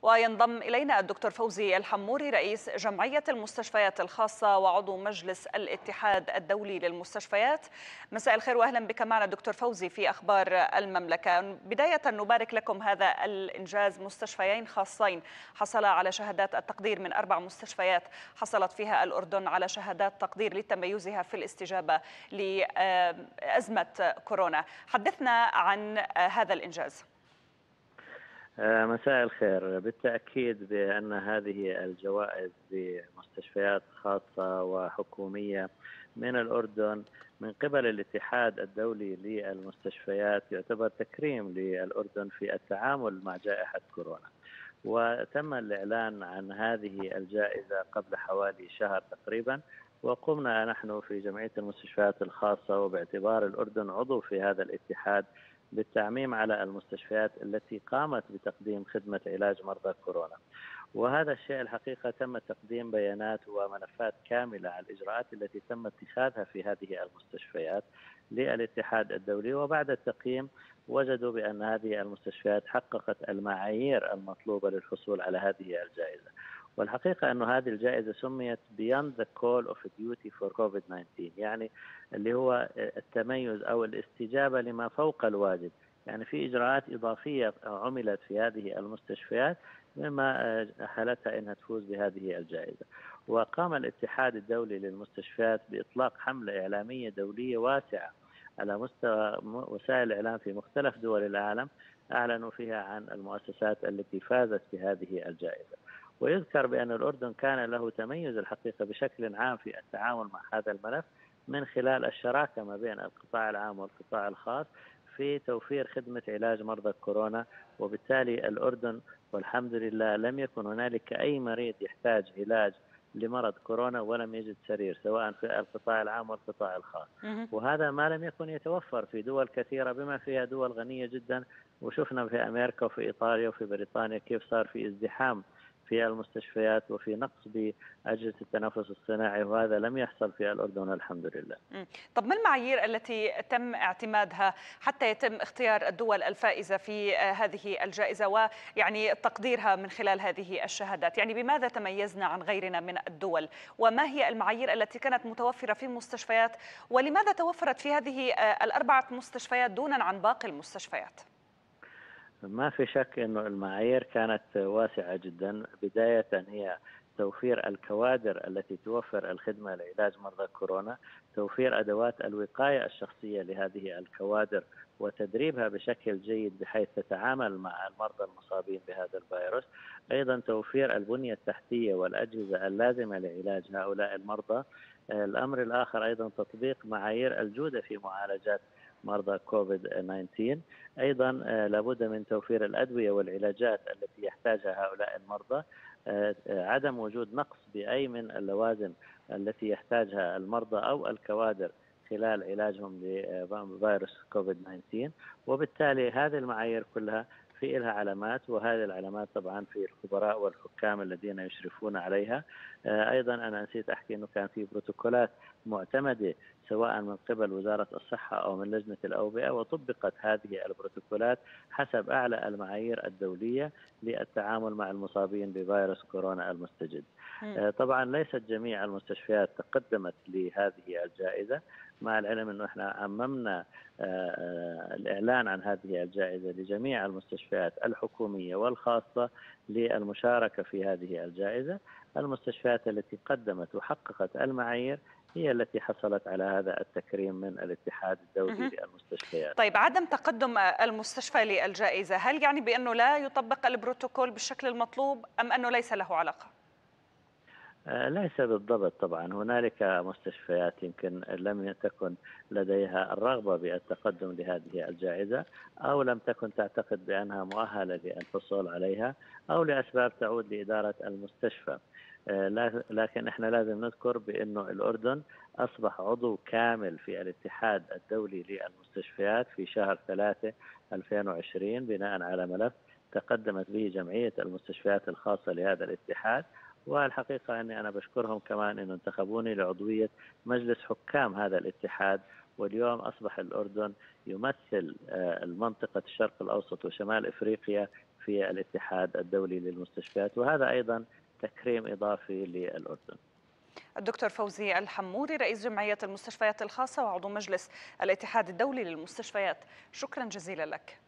وينضم إلينا الدكتور فوزي الحموري رئيس جمعية المستشفيات الخاصة وعضو مجلس الاتحاد الدولي للمستشفيات. مساء الخير وأهلا بك معنا دكتور فوزي في أخبار المملكة. بداية نبارك لكم هذا الإنجاز، مستشفيين خاصين حصل على شهادات التقدير من 4 مستشفيات حصلت فيها الأردن على شهادات تقدير لتميزها في الاستجابة لأزمة كورونا. حدثنا عن هذا الإنجاز. مساء الخير. بالتأكيد بأن هذه الجوائز لمستشفيات خاصة وحكومية من الأردن من قبل الاتحاد الدولي للمستشفيات يعتبر تكريم للأردن في التعامل مع جائحة كورونا، وتم الإعلان عن هذه الجائزة قبل حوالي شهر تقريبا، وقمنا نحن في جمعية المستشفيات الخاصة وباعتبار الأردن عضو في هذا الاتحاد بالتعميم على المستشفيات التي قامت بتقديم خدمة علاج مرضى كورونا. وهذا الشيء الحقيقة تم تقديم بيانات وملفات كاملة على الإجراءات التي تم اتخاذها في هذه المستشفيات للاتحاد الدولي، وبعد التقييم وجدوا بأن هذه المستشفيات حققت المعايير المطلوبة للحصول على هذه الجائزة. والحقيقة أن هذه الجائزة سميت Beyond the Call of Duty for COVID-19، يعني اللي هو التميز أو الاستجابة لما فوق الواجب، يعني في إجراءات إضافية عملت في هذه المستشفيات مما أهلتها أنها تفوز بهذه الجائزة. وقام الاتحاد الدولي للمستشفيات بإطلاق حملة إعلامية دولية واسعة على مستوى وسائل الإعلام في مختلف دول العالم، أعلنوا فيها عن المؤسسات التي فازت بهذه الجائزة. ويذكر بأن الأردن كان له تميز الحقيقة بشكل عام في التعامل مع هذا الملف من خلال الشراكة ما بين القطاع العام والقطاع الخاص في توفير خدمة علاج مرضى كورونا. وبالتالي الأردن والحمد لله لم يكن هنالك أي مريض يحتاج علاج لمرض كورونا ولم يجد سرير، سواء في القطاع العام والقطاع الخاص. وهذا ما لم يكن يتوفر في دول كثيرة بما فيها دول غنية جدا، وشفنا في أمريكا وفي إيطاليا وفي بريطانيا كيف صار في ازدحام في المستشفيات وفي نقص بأجهزة التنفس الصناعي، وهذا لم يحصل في الأردن الحمد لله. طب ما المعايير التي تم اعتمادها حتى يتم اختيار الدول الفائزة في هذه الجائزة ويعني تقديرها من خلال هذه الشهادات؟ يعني بماذا تميزنا عن غيرنا من الدول؟ وما هي المعايير التي كانت متوفرة في المستشفيات؟ ولماذا توفرت في هذه ال4 مستشفيات دونا عن باقي المستشفيات؟ ما في شك أنه المعايير كانت واسعة جدا. بداية هي توفير الكوادر التي توفر الخدمة لعلاج مرضى كورونا، توفير أدوات الوقاية الشخصية لهذه الكوادر وتدريبها بشكل جيد بحيث تتعامل مع المرضى المصابين بهذا الفيروس، أيضا توفير البنية التحتية والأجهزة اللازمة لعلاج هؤلاء المرضى. الأمر الآخر أيضا تطبيق معايير الجودة في معالجات مرضى كوفيد 19. أيضا لابد من توفير الأدوية والعلاجات التي يحتاجها هؤلاء المرضى، عدم وجود نقص بأي من اللوازم التي يحتاجها المرضى أو الكوادر خلال علاجهم لفيروس كوفيد 19. وبالتالي هذه المعايير كلها في لها علامات، وهذه العلامات طبعا في الخبراء والحكام الذين يشرفون عليها. أيضا أنا نسيت أحكي أنه كان في بروتوكولات معتمدة سواء من قبل وزارة الصحة أو من لجنة الأوبئة، وطبقت هذه البروتوكولات حسب أعلى المعايير الدولية للتعامل مع المصابين بفيروس كورونا المستجد. طبعا ليست جميع المستشفيات تقدمت لهذه الجائزة، مع العلم أنه احنا عممنا الإعلان عن هذه الجائزة لجميع المستشفيات الحكومية والخاصة للمشاركة في هذه الجائزة. المستشفيات التي قدمت وحققت المعايير هي التي حصلت على هذا التكريم من الاتحاد الدولي للمستشفيات. طيب، عدم تقدم المستشفى للجائزة هل يعني بأنه لا يطبق البروتوكول بالشكل المطلوب أم أنه ليس له علاقة؟ ليس بالضبط. طبعا هنالك مستشفيات يمكن لم تكن لديها الرغبة بالتقدم لهذه الجائزة، أو لم تكن تعتقد بأنها مؤهلة للحصول عليها، أو لأسباب تعود لإدارة المستشفى. لكن احنا لازم نذكر بأنه الأردن أصبح عضو كامل في الاتحاد الدولي للمستشفيات في شهر 3/2020 بناء على ملف تقدمت به جمعية المستشفيات الخاصة لهذا الاتحاد. والحقيقة أني أنا بشكرهم كمان أن انتخبوني لعضوية مجلس حكام هذا الاتحاد، واليوم أصبح الأردن يمثل المنطقة الشرق الأوسط وشمال إفريقيا في الاتحاد الدولي للمستشفيات، وهذا أيضا تكريم إضافي للأردن. الدكتور فوزي الحموري رئيس جمعية المستشفيات الخاصة وعضو مجلس الاتحاد الدولي للمستشفيات، شكرا جزيلا لك.